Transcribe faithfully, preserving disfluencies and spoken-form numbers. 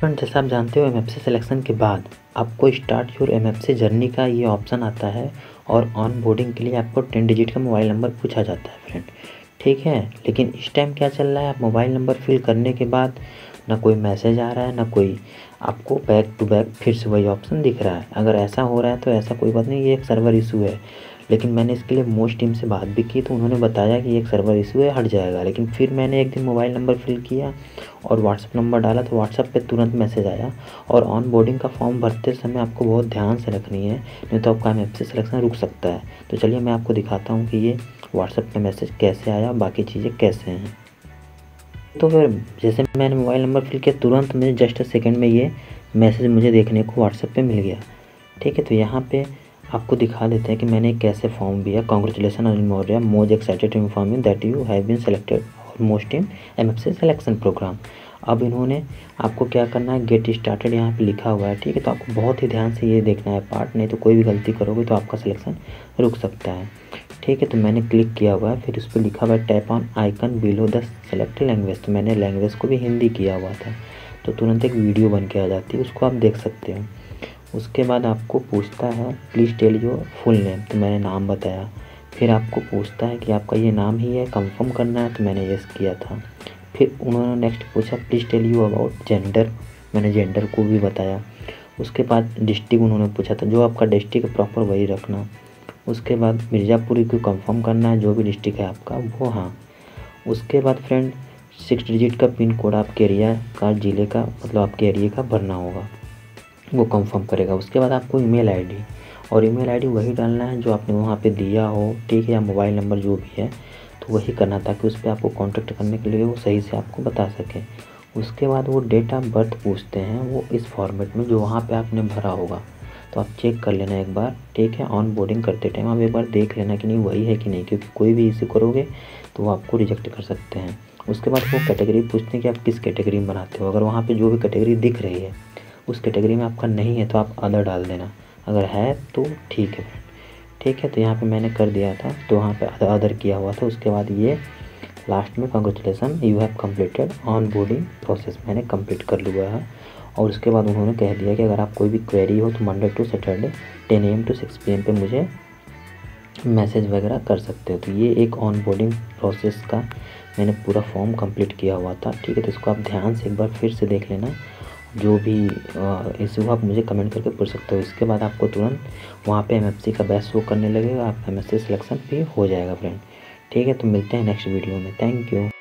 Friend, जैसा आप जानते हो एमएफसी सिलेक्शन के बाद आपको स्टार्ट योर एमएफसी जर्नी का ये ऑप्शन आता है और ऑन बोर्डिंग के लिए आपको टेन डिजिट का मोबाइल नंबर पूछा जाता है फ्रेंड। ठीक है, लेकिन इस टाइम क्या चल रहा है, आप मोबाइल नंबर फिल करने के बाद ना कोई मैसेज आ रहा है ना कोई आपको बैक टू बैक फिर से वही ऑप्शन दिख रहा है। अगर ऐसा हो रहा है तो ऐसा कोई बात नहीं, ये एक सर्वर इशू है। लेकिन मैंने इसके लिए मोस्ट टीम से बात भी की तो उन्होंने बताया कि एक सर्वर इशू है, हट जाएगा। लेकिन फिर मैंने एक दिन मोबाइल नंबर फिल किया और व्हाट्सअप नंबर डाला तो व्हाट्सअप पे तुरंत मैसेज आया। और ऑन बोर्डिंग का फॉर्म भरते समय आपको बहुत ध्यान से रखनी है, नहीं तो आपका एमएफसी सिलेक्शन रुक सकता है। तो चलिए मैं आपको दिखाता हूँ कि ये व्हाट्सअप पे मैसेज कैसे आया, बाकी चीज़ें कैसे हैं। तो फिर जैसे मैंने मोबाइल नंबर फिल किया तुरंत मुझे जस्ट सेकंड में ये मैसेज मुझे देखने को व्हाट्सएप पे मिल गया। ठीक है, तो यहाँ पे आपको दिखा देते हैं कि मैंने कैसे फॉर्म दिया। Congratulation Anil Maurya, most excited to inform you that you have been selected और most in MFC selection programme. अब इन्होंने आपको क्या करना है, गेट स्टार्टेड यहाँ पे लिखा हुआ है। ठीक है, तो आपको बहुत ही ध्यान से ये देखना है पार्ट, नहीं तो कोई भी गलती करोगे तो आपका सिलेक्शन रुक सकता है। ठीक है, तो मैंने क्लिक किया हुआ है, फिर उस पर लिखा हुआ है tap on icon below the select language. तो मैंने लैंग्वेज को भी हिंदी किया हुआ था, तो तुरंत एक वीडियो बन के आ जाती है, उसको आप देख सकते हो। उसके बाद आपको पूछता है please tell your full name, तो मैंने नाम बताया। फिर आपको पूछता है कि आपका ये नाम ही है, कंफर्म करना है, तो मैंने यस किया था। फिर उन्होंने नेक्स्ट पूछा please tell you about gender, मैंने जेंडर को भी बताया। उसके बाद डिस्ट्रिक्ट उन्होंने पूछा था, जो आपका डिस्ट्रिक्ट है प्रॉपर वही रखना। उसके बाद मिर्ज़ापुर को कंफर्म करना है, जो भी डिस्ट्रिक्ट है आपका वो। हाँ, उसके बाद फ्रेंड सिक्स डिजिट का पिन कोड आपके एरिया का, ज़िले का, मतलब आपके एरिया का भरना होगा, वो कंफर्म करेगा। उसके बाद आपको ईमेल आईडी, और ईमेल आईडी वही डालना है जो आपने वहाँ पे दिया हो। ठीक है, या मोबाइल नंबर जो भी है तो वही करना, ताकि उस पर आपको कांटेक्ट करने के लिए वो सही से आपको बता सके। उसके बाद वो डेट ऑफ बर्थ पूछते हैं, वो इस फॉर्मेट में जो वहाँ पे आपने भरा होगा, तो आप चेक कर लेना एक बार। ठीक है, ऑन बोर्डिंग करते टाइम आप एक बार देख लेना कि नहीं वही है कि नहीं, क्योंकि कोई भी इशू करोगे तो वो आपको रिजेक्ट कर सकते हैं। उसके बाद वो कैटेगरी पूछते हैं कि आप किस कैटेगरी में बनाते हो। अगर वहाँ पे जो भी कैटेगरी दिख रही है उस कैटेगरी में आपका नहीं है तो आप अदर डाल देना, अगर है तो ठीक है। ठीक है, तो यहाँ पे मैंने कर दिया था, तो वहाँ पे अदर किया हुआ था। उसके बाद ये लास्ट में congratulation you have completed onboarding process, मैंने कंप्लीट कर लिया है। और उसके बाद उन्होंने कह दिया कि अगर आप कोई भी क्वेरी हो तो Monday to Saturday ten A M to six P M पे मुझे मैसेज वगैरह कर सकते हो। तो ये एक ऑन बोर्डिंग प्रोसेस का मैंने पूरा फॉर्म कंप्लीट किया हुआ था। ठीक है, तो इसको आप ध्यान से एक बार फिर से देख लेना। जो भी इशू आप मुझे कमेंट करके पूछ सकते हो। इसके बाद आपको तुरंत वहाँ पे एमएफसी का बैच शो करने लगेगा, आप एमएफसी सिलेक्शन भी हो जाएगा फ्रेंड। ठीक है, तो मिलते हैं नेक्स्ट वीडियो में। Thank you.